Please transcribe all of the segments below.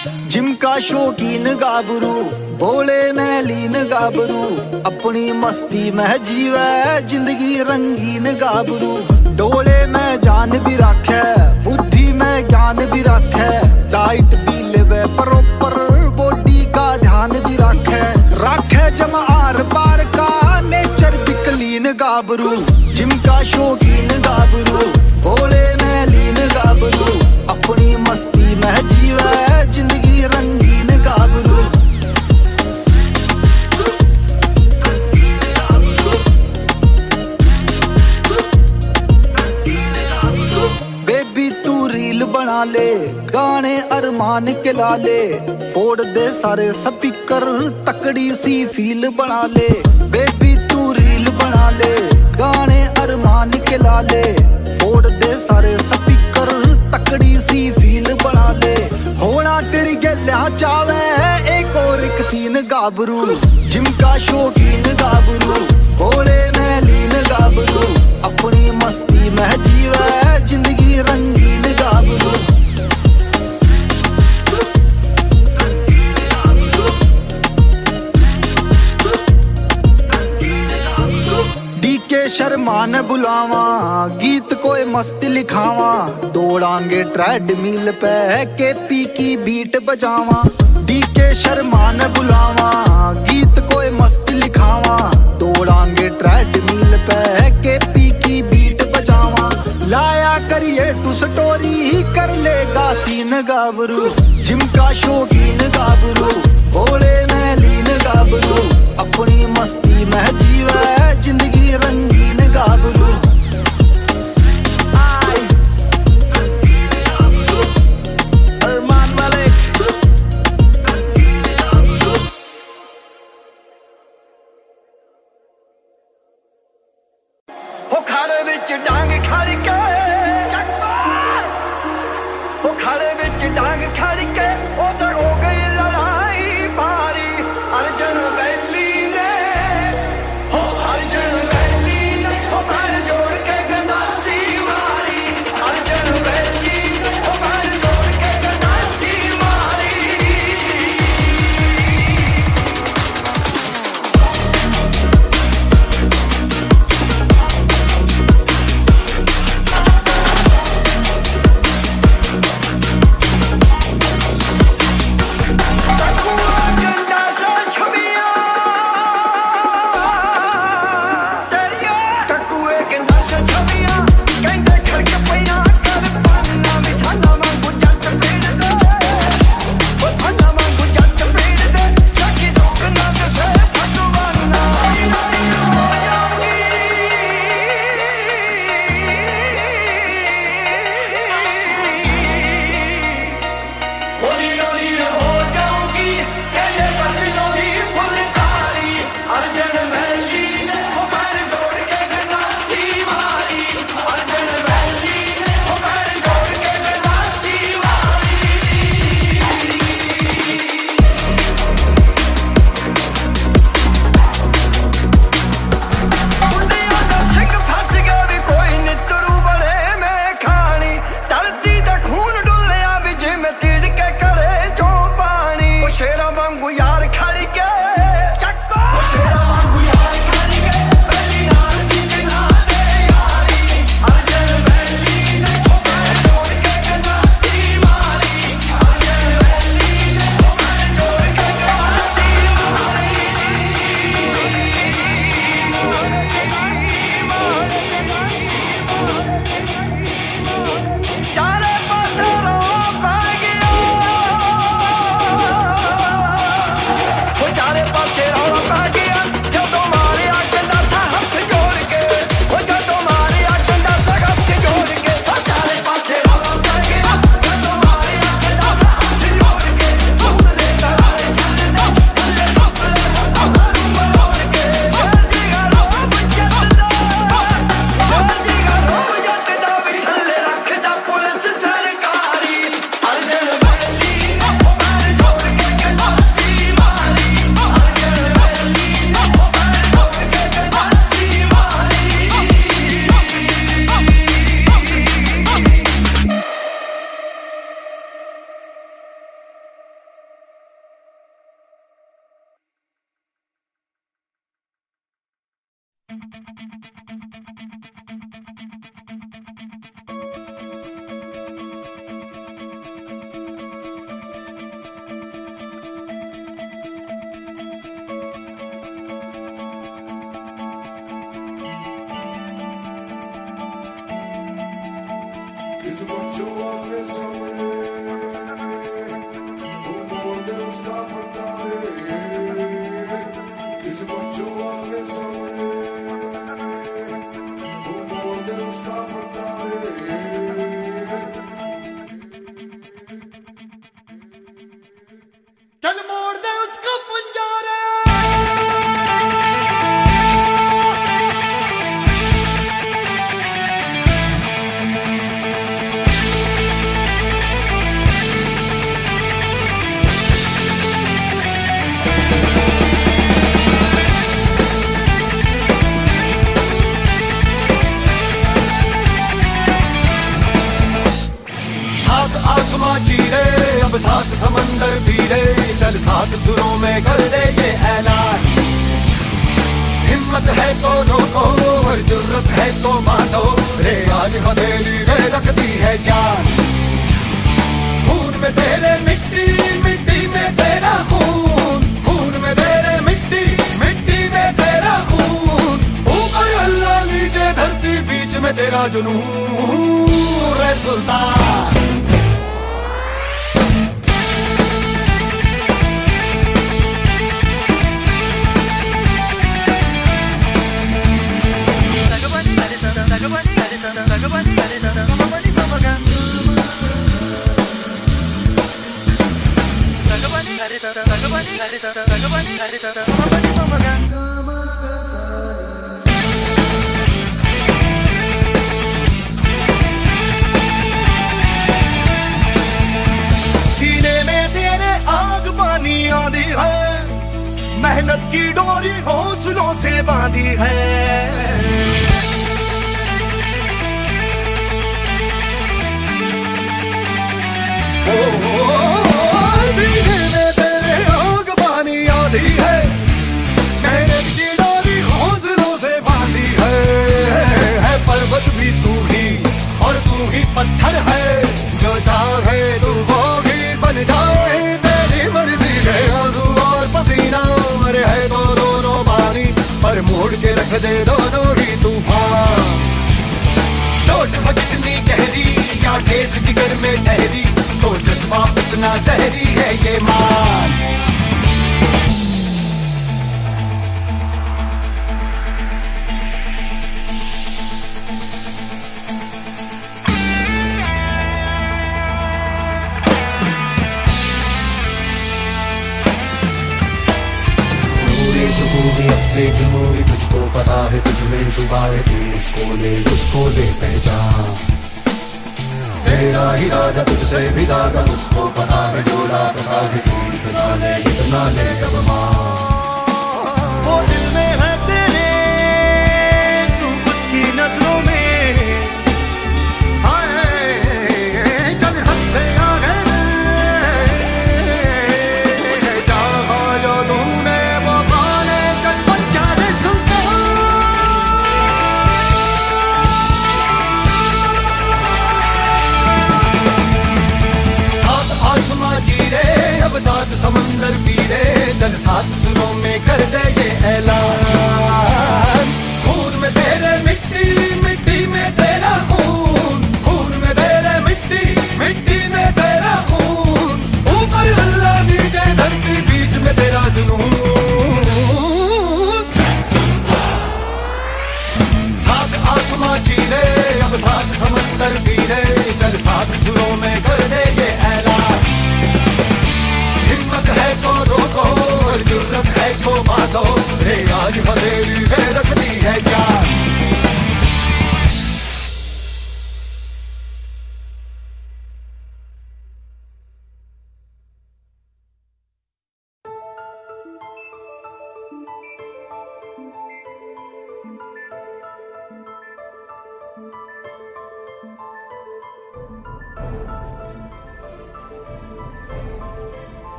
Gym का शौकीन गाबरू, बोले में लीन गाबरू, अपनी मस्ती में जीवे जिंदगी रंगीन गाबरू। डोले में जान भी रखे, बुद्धि में ज्ञान भी रखे, डाइट भी लेवे प्रॉपर, बॉडी का ध्यान भी रखे, रखे जमा आर पार का नेचर भी क्लीन गाबरू। जिम का शौकीन गाबरू, बोले में लीन गाबरू, अपनी मस्ती में जीवे जिंदगी रंगीन गाबरू। बेबी तू रील बना ले, गाने अरमान के ला ले, फोड़ दे सारे स्पीकर, तकड़ी सी फील बना ले। बेबी तू रील बना ले, गाने अरमान के ला ले, फोड़ दे सारे स्पीकर, तकड़ी सी फील बना ले। होना तेरी गलियां चावे एक और एक तीन गाबरू। जिम का शौकीन गाबरू, बोले में लीन गाबरू, अपनी मस्ती में जीवे जिंदगी रंगीन गाबरू। डीके शर्मा न बुलावा, गीत कोई मस्त लिखावा, दौड़ांगे ट्रेडमिल पे केपी की बीट बजावा। डीके शर्मा न बुलावा, गीत कोई मस्त लिखावा, दौड़ांगे ट्रेडमिल पे केपी की बीट बजावा। लाया करिए तू स्टोरी, कर लेगा सीन गाबरू। जिम का शौकीन गाबरू, बोले में लीन गाबरू, अपनी मस्ती में जीवे जिंदगी रंगीन गाबरू। खाड़े विच डांग खड़ के, वो खाड़े विच डांग खड़ के, ओ तो हो गई लड़ाई भारी। अर्जुन वैली ने, हो अर्जुन वैली ने, हो पैर जोड़ के गंडासी मारी। अर्जुन वैली ने, हो पैर जोड़ के गंडासी मारी। अब सात समंदर पीरे, चल सात सुरों में कर दे ये ऐलान। हिम्मत है तो रोको और जुर्रत है तो बांधो, रे आज हथेली में रखती है जान। खून में तेरे मिट्टी, मिट्टी में तेरा खून, खून में तेरे मिट्टी, मिट्टी में तेरा खून। ऊपर अल्लाह नीचे धरती, बीच में तेरा जुनून, रे सुल्तान। सीने में तेरे आग पानी आंधी है, मेहनत की डोरी हौसलों से बांधी है। सीने में तेरे आग पानी आंधी है, मेहनत की डोरी हौसलों से बांधी है। पर्वत भी तू ही और तू ही पत्थर है, जो चाहे तू वो ही बन जाए। तेरी मर्जी है आंसू और पसीना, मरे है तो दोनों पानी, पर मोड़ के रख दे दोनों ही तूफान। चोट है कितनी गहरी या ठेस जिगर में ठहरी, तो जज्बा उतना जहरी है ये मान। से जुनून तुझको पता है, तुझमें छुपा है, तू उसको ले पहचान। तेरा इरादा तुझसे भी ज्यादा उसको पता है, जो लापता है तू इतना ले अब मान। वो दिल में है तेरे, तू उसकी नजरों में, हाय चल हद से आगे। चाहा जो तूने वो पाने, चल बच्चा रे सुल्तान। सात आसमां चीरे, अब सात समंदर पीरे, चल सात सुरों में कर दे ये ऐलान। खून में तेरे मिट्टी, मिट्टी में तेरा खून, खून में तेरे मिट्टी, मिट्टी में तेरा खून। ऊपर अल्लाह नीचे धरती, बीच में तेरा जुनून। सात आसमां चीरे, अब सात समंदर पीरे, चल सात सुरों में कर दे ये ऐलान। हिम्मत है तो रोको और जुर्रत है तो बांधो, रे आज हथेली में रखती है जान।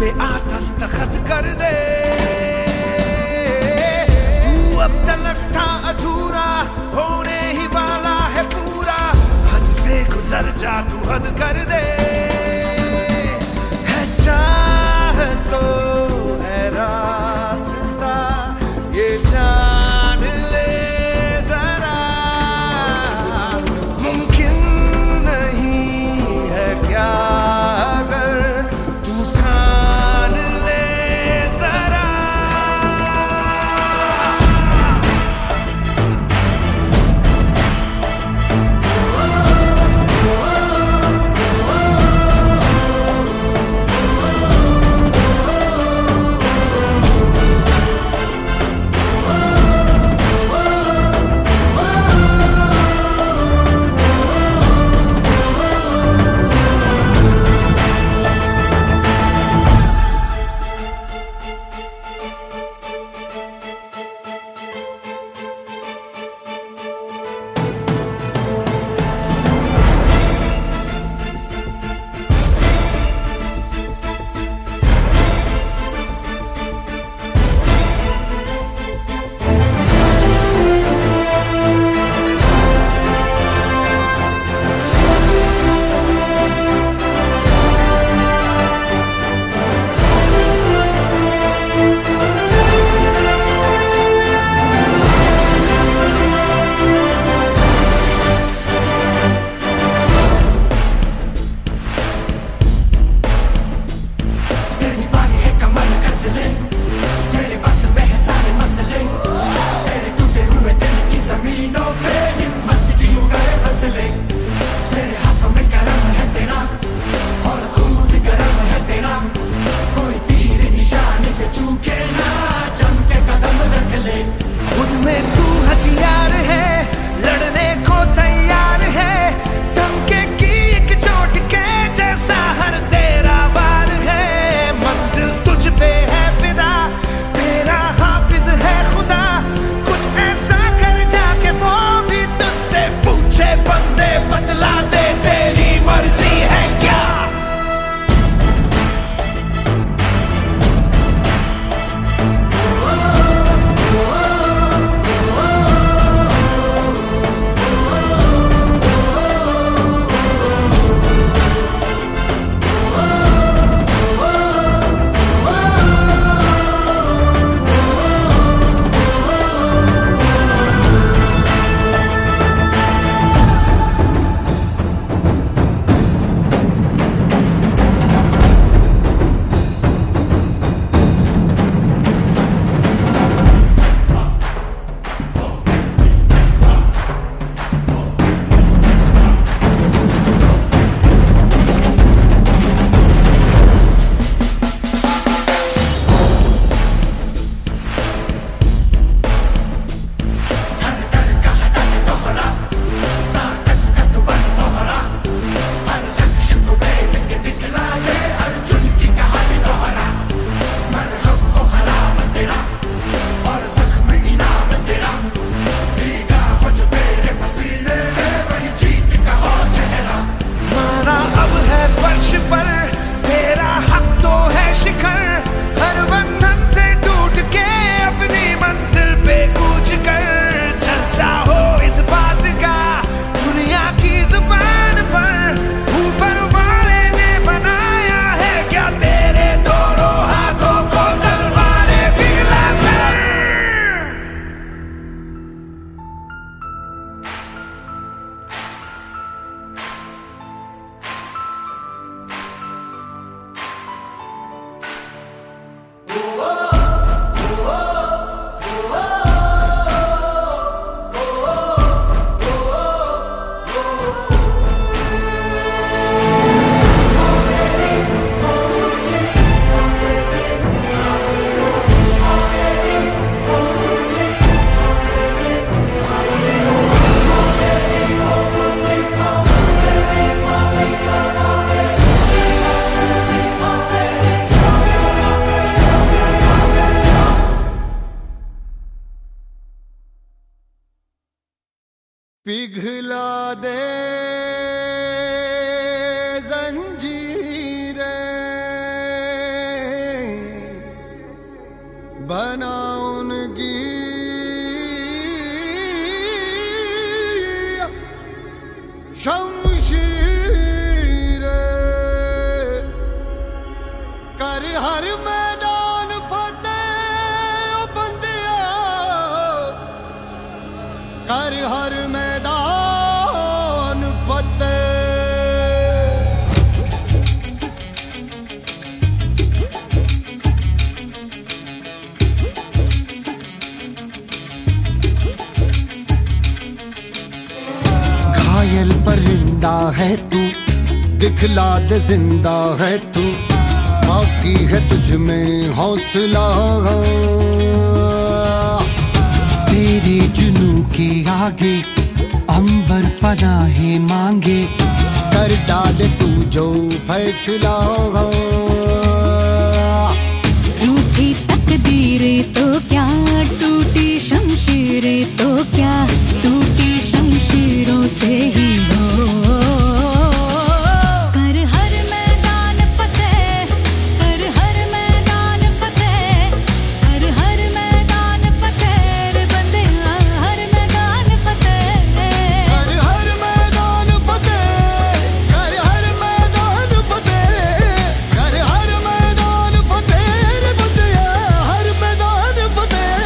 पे आ दस्तखत कर दे। तू अब तलक था अधूरा, होने ही वाला है पूरा। हद से गुजर जा, तू हद कर दे। है चाह तो है रास्ता, ये जान ले जरा। मुमकिन नहीं है क्या अगर तू ठान ले जरा। पिघला दे जंजीरें की शमशीर कर हर मैदान फतेह ओ बंदिया कर हर मैदान फतेह। घायल परिंदा है तू दिखला दे जिंदा है तू बाकी है तुझ में हौसला तेरे जुनू के आगे अंबर पनाहे मांगे कर डाले तू जो फैसला। रूठी तकदीरें तो क्या टूटी शमशीरें तो क्या टूटी शमशीरों से ही हो। कर हर मैदान फतेह कर हर मैदान फतेह कर हर मैदान फतेह रे बंदिया हर मैदान फतेह कर हर मैदान फतेह कर हर मैदान फतेह कर हर मैदान फतेह रे बंदिया हर मैदान फतेह।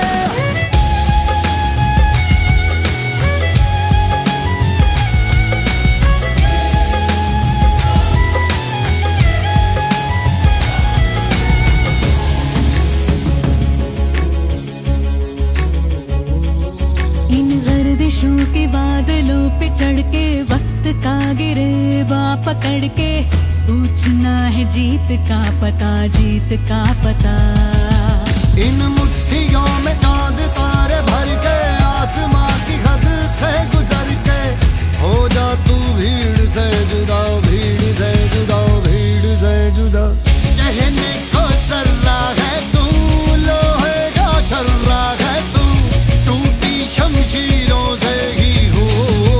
इन गर्दिशों के बादलों पे चढ़ के वक्त का गिरेबा पकड़ के पूछना है जीत का पता जीत का पता। इन मुट्ठियों में चांद तारे भर के आसमां की हद से गुजर के हो जा तू भीड़ से जुदा भीड़ से जुदा भीड़ से जुदा। कहने को सर्रा है तू लोहे का छर्रा है तू टूटी शमशीरों से ही हो।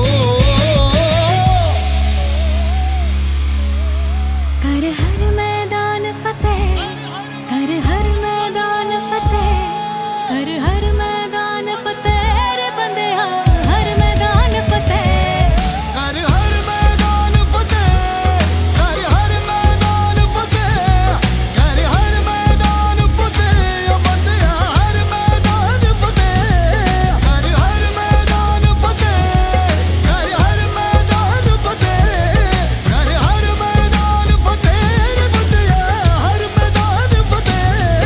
कर हर मैदान फतेह कर हर मैदान फतेह कर हर मैदान फतेह रे बंदिया हर मैदान फतेह। कर हर मैदान फतेह कर हर मैदान फतेह कर हर मैदान फतेह ओ बंदिया हर मैदान फतेह कर हर मैदान फतेह कर हर मैदान फतेह कर हर मैदान फतेह रे बंदिया हर मैदान फतेह।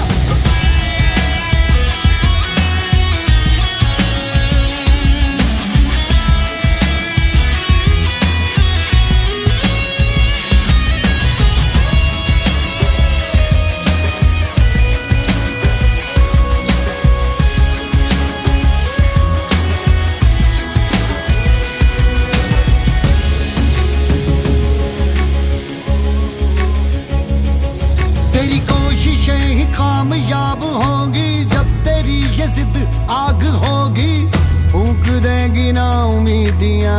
तेरी कोशिशें ही कामयाब होंगी जब तेरी ये जिद आग होगी फूंक देगी ना उम्मीदियां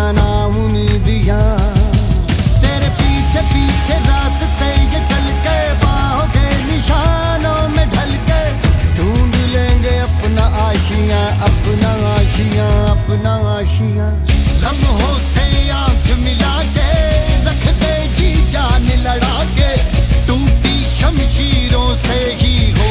तेरे पीछे पीछे रास्ते ये चल के बाहों के निशानों में ढल के ढूंढ लेंगे अपना आशियां अपना आशियां अपना आशियां। लम्हों से आंख मिला के रख दे जी जान लड़ा के टूटी शमशीरों से ही हो।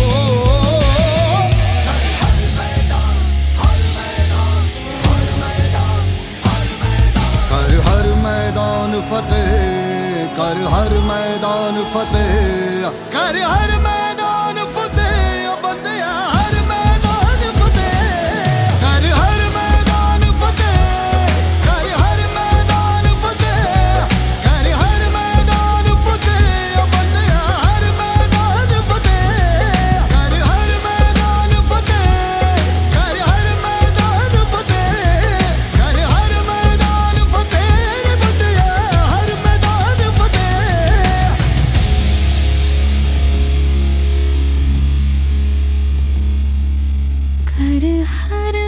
कर हर मैदान फतेह कर हर मैदान फतेह कर हर मैदान फतेह ओ बंदिया हर मैदान फतेह कर हर मैदान फतेह कर हर मैदान फतेह कर हर मैदान फतेह ओ बंदिया हर मैदान फतेह कर हर मैदान फतेह कर हर मैदान फतेह कर हर मैदान फतेह रे बंदिया हर मैदान फतेह। कर हर